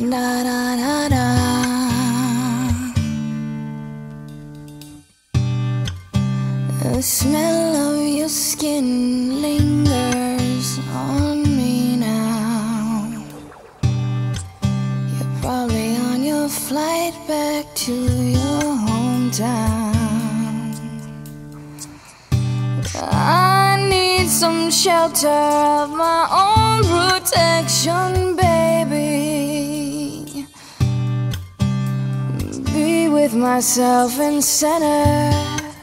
Da da da da. The smell of your skin lingers on me now. You're probably on your flight back to your hometown. I need some shelter of my own protection, baby. Be with myself and center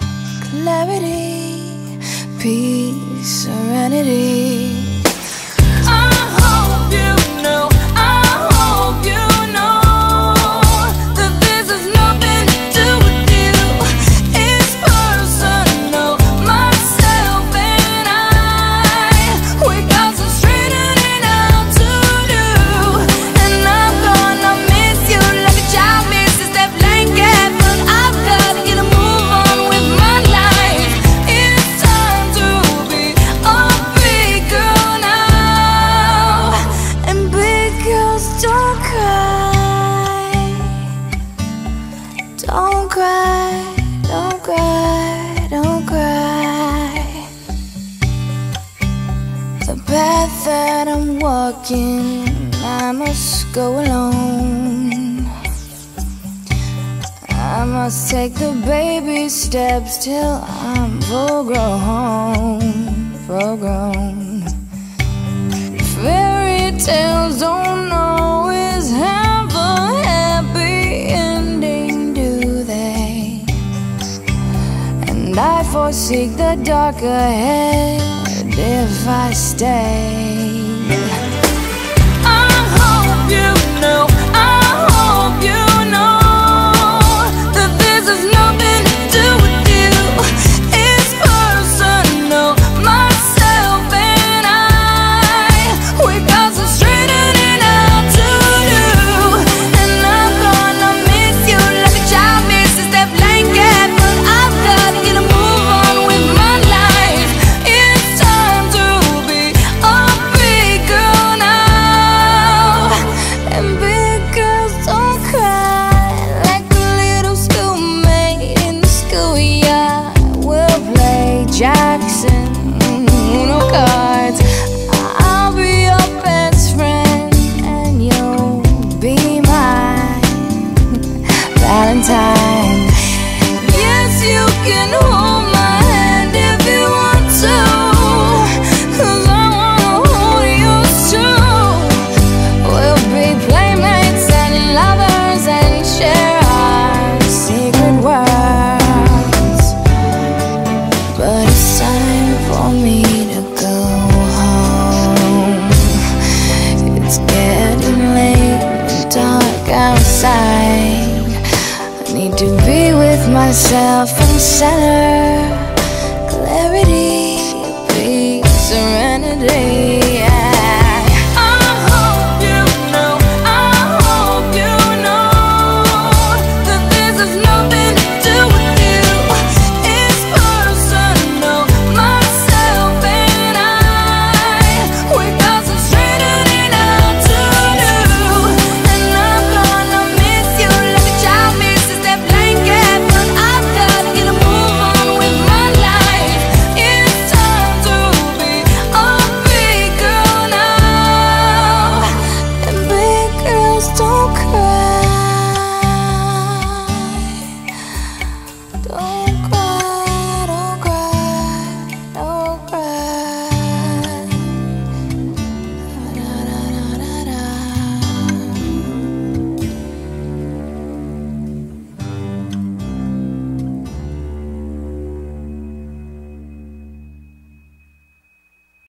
clarity, peace, serenity. I hope you know, I hope you know that this has nothing to do with you. It's personal, myself and I. We got some straightening out to do, and I'm gonna miss you like a child misses that blanket. But I've gotta get a move on with my life. It's time to be a big girl now. And big girls don't cry. Don't cry, don't cry, don't cry. The path that I'm walking, I must go alone. I must take the baby steps till I'm full grown, full grown. Fairy tales don't always have a happy ending, do they? And I foresee the dark ahead if I stay. I hope you know, I hope you know that this has nothing to do with you. It's personal, myself and I. We got some straightening out to do, and I'm gonna miss you like a child misses that blanket. But I've gotta get a move on with my life. It's time to be a big girl now. And big girls don't cry like a little schoolmate in the schoolyard. We'll play Jackson, Uno cards. I'll be your best friend and you'll be my Valentine. Yes, you can hold my hand if you want to, 'cause I wanna hold yours too. We'll be playmates and lovers and share our secret worlds. But it's time for me to go home. It's getting late and dark outside. I need to be with myself and center clarity.